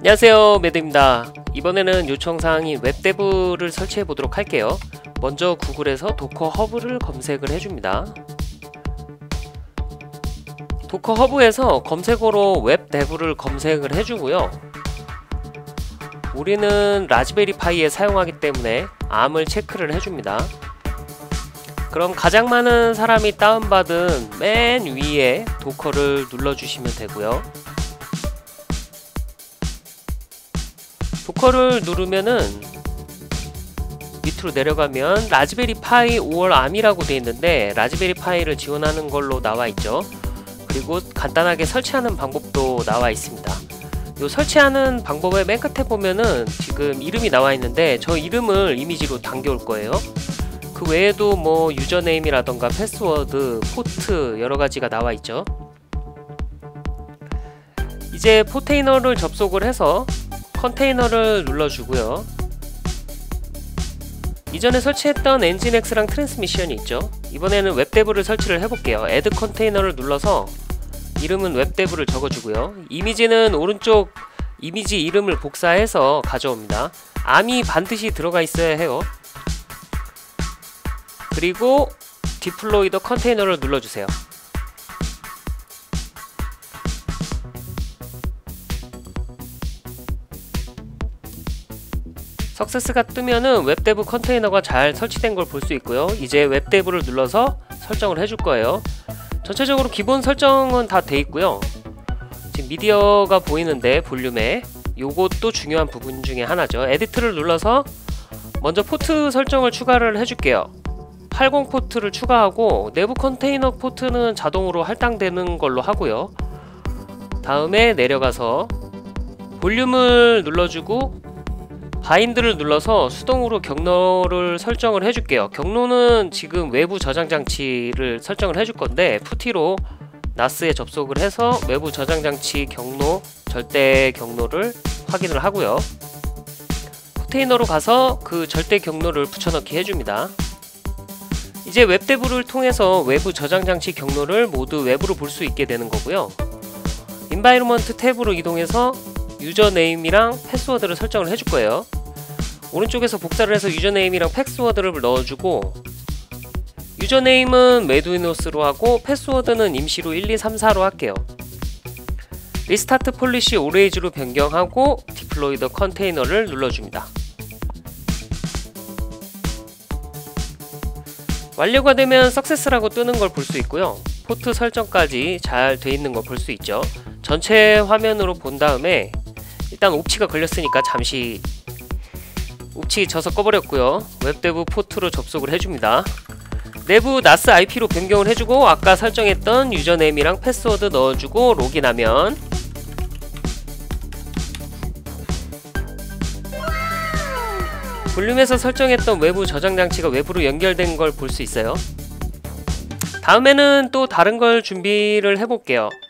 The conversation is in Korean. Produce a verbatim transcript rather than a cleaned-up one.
안녕하세요, 매드입니다. 이번에는 요청사항인 웹데브를 설치해 보도록 할게요. 먼저 구글에서 도커 허브를 검색을 해줍니다. 도커 허브에서 검색어로 웹데브를 검색을 해주고요. 우리는 라즈베리 파이에 사용하기 때문에 암을 체크를 해줍니다. 그럼 가장 많은 사람이 다운받은 맨 위에 도커를 눌러주시면 되고요. 도커를 누르면은 밑으로 내려가면 라즈베리 파이 오월 암이라고 되어 있는데 라즈베리 파이를 지원하는 걸로 나와 있죠. 그리고 간단하게 설치하는 방법도 나와 있습니다. 요 설치하는 방법의 맨 끝에 보면은 지금 이름이 나와 있는데 저 이름을 이미지로 당겨올 거예요. 그 외에도 뭐 유저네임이라던가 패스워드, 포트 여러가지가 나와 있죠. 이제 포테이너를 접속을 해서 컨테이너를 눌러주고요. 이전에 설치했던 엔진엑스랑 트랜스미션이 있죠. 이번에는 웹데브를 설치를 해볼게요. 애드 컨테이너를 눌러서 이름은 웹데브를 적어주고요. 이미지는 오른쪽 이미지 이름을 복사해서 가져옵니다. 암이 반드시 들어가 있어야 해요. 그리고 디플로이 더 컨테이너를 눌러주세요. 석세스가 뜨면은 웹데브 컨테이너가 잘 설치된 걸 볼 수 있고요. 이제 웹데브를 눌러서 설정을 해줄 거예요. 전체적으로 기본 설정은 다 돼 있고요. 지금 미디어가 보이는데 볼륨에 요것도 중요한 부분 중에 하나죠. 에디트를 눌러서 먼저 포트 설정을 추가를 해줄게요. 팔십 포트를 추가하고 내부 컨테이너 포트는 자동으로 할당되는 걸로 하고요. 다음에 내려가서 볼륨을 눌러주고 바인드를 눌러서 수동으로 경로를 설정을 해줄게요. 경로는 지금 외부 저장 장치를 설정을 해줄 건데 푸티로 나스에 접속을 해서 외부 저장 장치 경로, 절대 경로를 확인을 하고요. 컨테이너로 가서 그 절대 경로를 붙여넣기 해줍니다. 이제 웹데브를 통해서 외부 저장 장치 경로를 모두 외부로 볼 수 있게 되는 거고요. 인바이러먼트 탭으로 이동해서 유저네임이랑 패스워드를 설정을 해줄 거예요. 오른쪽에서 복사를 해서 유저네임이랑 패스워드를 넣어주고 유저네임은 매드위노스로 하고 패스워드는 임시로 일 이 삼 사로 할게요. 리스타트 폴리시 오레이즈로 변경하고 디플로이 더 컨테이너를 눌러줍니다. 완료가 되면 석세스라고 뜨는 걸 볼 수 있고요. 포트 설정까지 잘 돼 있는 걸 볼 수 있죠. 전체 화면으로 본 다음에 일단 옵치가 걸렸으니까 잠시 옵치 져서 꺼버렸고요. 웹데브 포트로 접속을 해줍니다. 내부 나스 아이피로 변경을 해주고 아까 설정했던 유저네임이랑 패스워드 넣어주고 로그인하면 볼륨에서 설정했던 외부 저장 장치가 외부로 연결된 걸 볼 수 있어요. 다음에는 또 다른 걸 준비를 해볼게요.